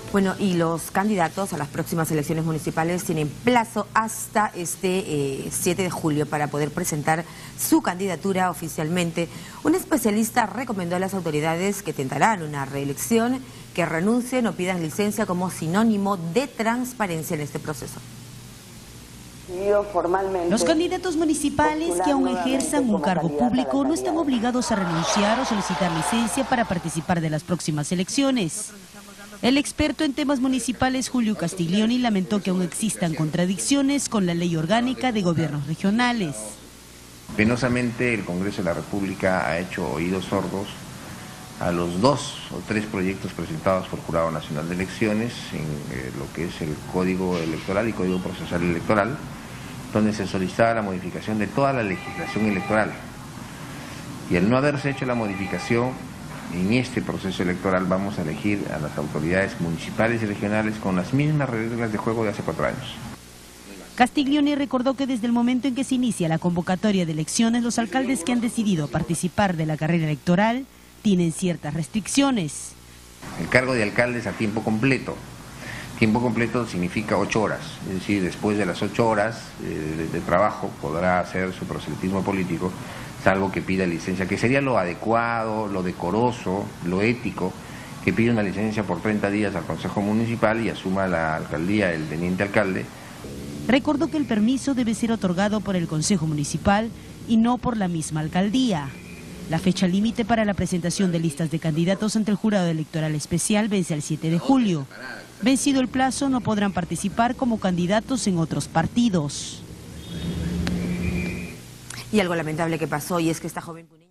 Bueno, y los candidatos a las próximas elecciones municipales tienen plazo hasta este 7 de julio para poder presentar su candidatura oficialmente. Un especialista recomendó a las autoridades que tentarán una reelección que renuncien o pidan licencia como sinónimo de transparencia en este proceso. Los candidatos municipales que aún ejerzan un cargo público no están obligados a renunciar o solicitar licencia para participar de las próximas elecciones. El experto en temas municipales Julio Castiglioni lamentó que aún existan contradicciones con la ley orgánica de gobiernos regionales. Penosamente el Congreso de la República ha hecho oídos sordos a los 2 o 3 proyectos presentados por el Jurado Nacional de Elecciones en lo que es el Código Electoral y Código Procesal Electoral, donde se solicitaba la modificación de toda la legislación electoral. Y al no haberse hecho la modificación, en este proceso electoral vamos a elegir a las autoridades municipales y regionales con las mismas reglas de juego de hace 4 años. Castiglioni recordó que desde el momento en que se inicia la convocatoria de elecciones, los alcaldes que han decidido participar de la carrera electoral tienen ciertas restricciones. El cargo de alcalde es a tiempo completo. Tiempo completo significa 8 horas, es decir, después de las 8 horas de trabajo podrá hacer su proselitismo político, salvo que pida licencia, que sería lo adecuado, lo decoroso, lo ético, que pida una licencia por 30 días al Consejo Municipal y asuma la alcaldía el teniente alcalde. Recordó que el permiso debe ser otorgado por el Consejo Municipal y no por la misma alcaldía. La fecha límite para la presentación de listas de candidatos ante el Jurado Electoral Especial vence el 7 de julio. Vencido el plazo, no podrán participar como candidatos en otros partidos. Y algo lamentable que pasó, y es que esta joven